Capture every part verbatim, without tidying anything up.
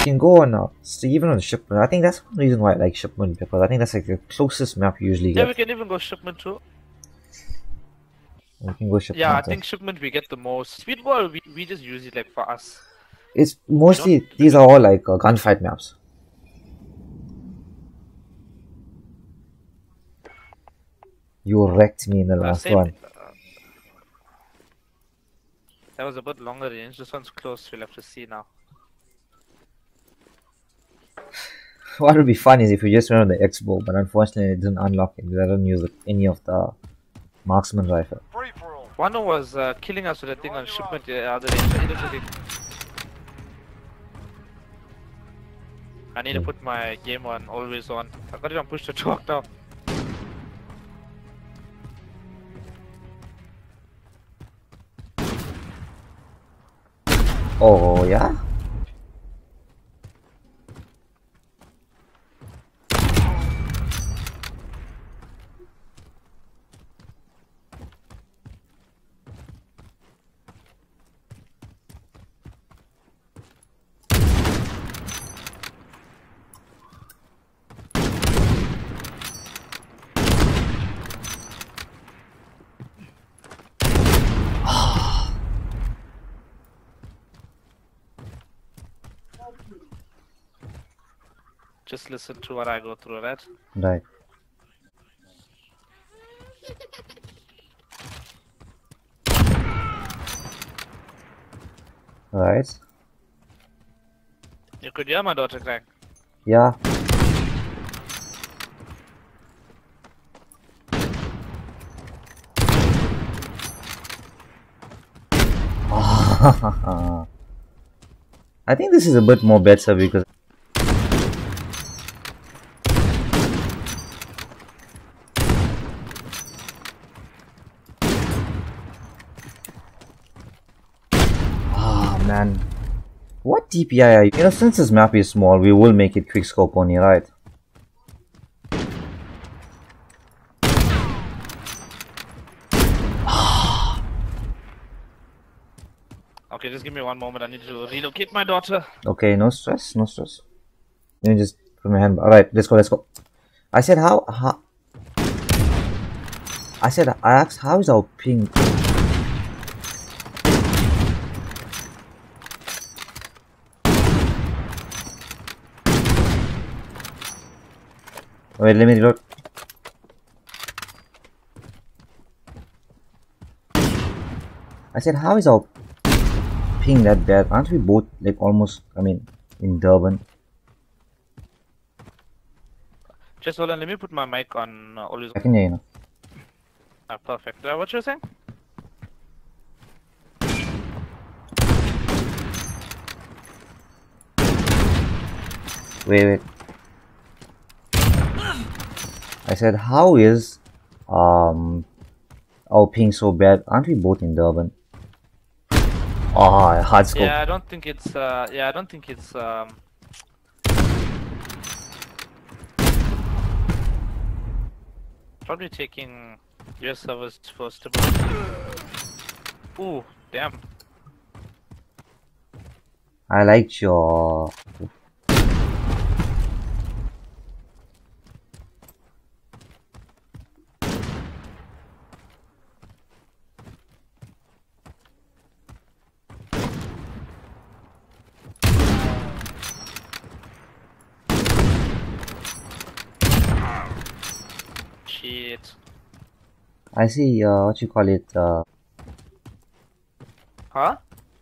can go on uh, so even on Shipment. I think that's one reason why I like Shipment, because I think that's like the closest map you usually Yeah, get. we can even go Shipment too. We can go Shipment. Yeah, I think Shipment we get the most. Speedball, we, we just use it like for us. It's mostly, these are all like uh, gunfight maps. You wrecked me in the Uh, last same, one. uh, that was a bit longer range. This one's close. We'll have to see now. What would be fun is if you just went on the X-Bow, but unfortunately it didn't unlock it. I didn't use any of the marksman rifle. One was uh, killing us with a thing on Shipment the other day. So literally, I need to put my game on always on. I got it on push to talk now. Oh yeah? Just listen to what I go through, right? Right. Right. You could hear my daughter crying. Yeah. I think this is a bit more better because man, what D P I are you? You know, since this map is small, we will make it quick scope only, right? Okay, just give me one moment. I need to relocate my daughter. Okay, no stress, no stress. Let me just put my hand. All right, let's go, let's go. I said how? How? I said I asked how is our ping? Wait, let me reload. I said, how is our ping that bad? Aren't we both like almost, I mean, in Durban? Just hold on, let me put my mic on uh, always. I can hear you now. Ah, perfect. Uh, what you were saying? Wait, wait. I said, how is um our ping so bad? Aren't we both in Durban? Oh, hard scope. Yeah, I don't think it's. Uh, yeah, I don't think it's. Um... Probably taking U S servers first. Ooh, damn. I liked your. Shit. I see, uh, what you call it, uh... Huh?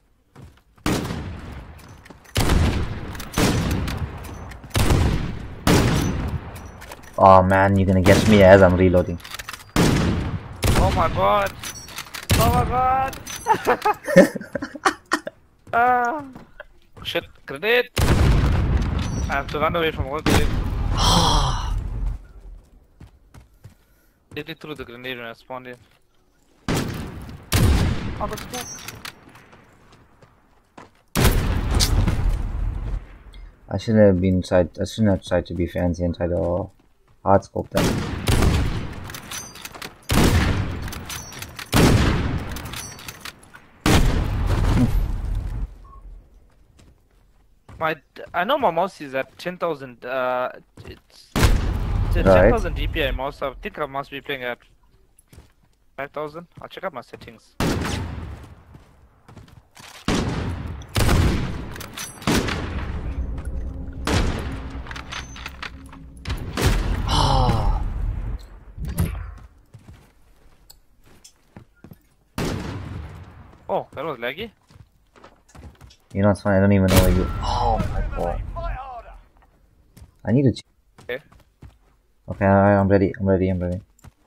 Oh man, you're gonna get me as I'm reloading. Oh my god. Oh my god. Ah. Shit, grenade. I have to run away from all grenade. Did it through the grenade when I spawned in. Oh, that's cool. I shouldn't have been tried. I shouldn't have tried to be fancy and try to hard scope that. My, I know my mouse is at ten thousand. Uh, it's, it's Right. ten thousand D P I mouse. I think I must be playing at five thousand. I'll check out my settings. Oh, that was laggy. You know, it's fine. I don't even know where you. Oh my god. I need to. Ch Okay. Okay, I, I'm ready. I'm ready. I'm ready.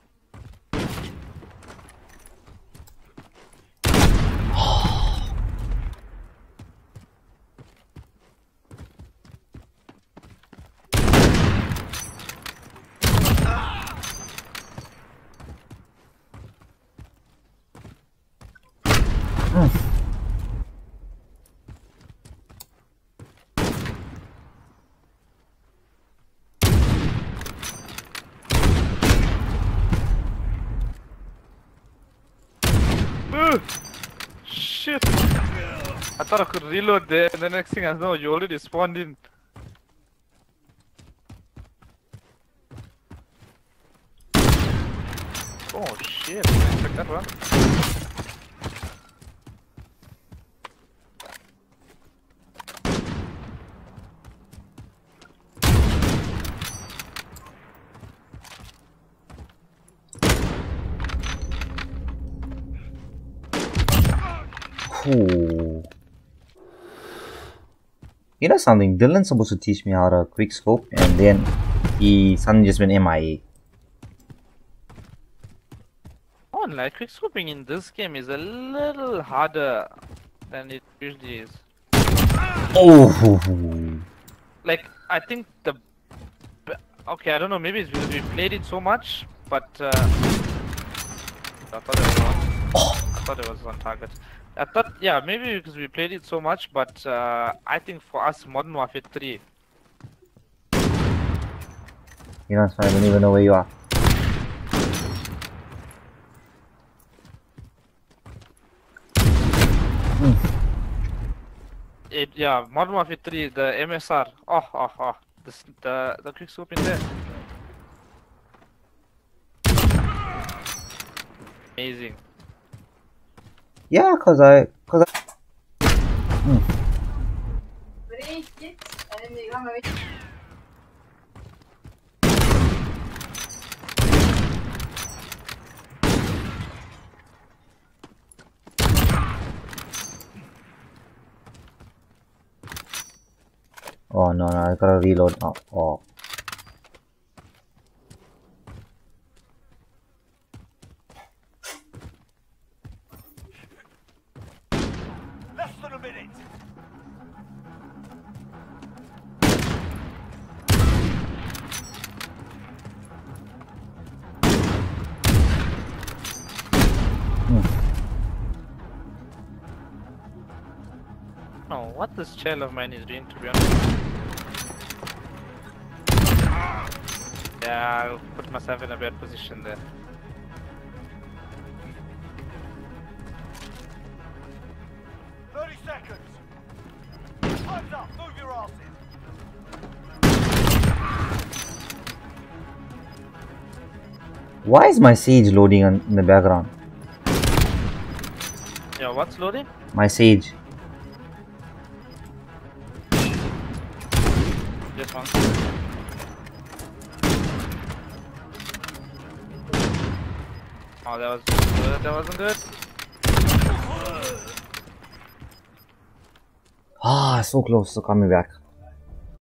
Uh, shit! I thought I could reload there, and the next thing I know, you already spawned in. Oh shit! Didn't expect that one. Ooh. You know something? Dylan's supposed to teach me how to quick scope, and then he suddenly just went M I A. Oh, like quick scoping in this game is a little harder than it usually is. Oh. Like, I think the... Okay, I don't know, maybe it's because we played it so much, but... Uh, I thought it was on. I thought it was on target. I thought, yeah, maybe because we played it so much, but uh, I think for us, Modern Warfare three... You know, it's fine. I don't even know where you are. It, yeah, Modern Warfare three, the M S R. Oh, oh, oh. The, the, the quick scope in there. Amazing. Yeah, cause I, cause I. Hmm. Oh no, no, I gotta reload now. Oh. Less than a minute. No, what this child of mine is doing, to be honest. Yeah, I'll put myself in a bad position there. thirty seconds. Time's up. Move your asses. Why is my Sage loading on, in the background? Yeah, what's loading? My Sage. This one. Oh, that was good. That wasn't good. Ah, so close to coming back.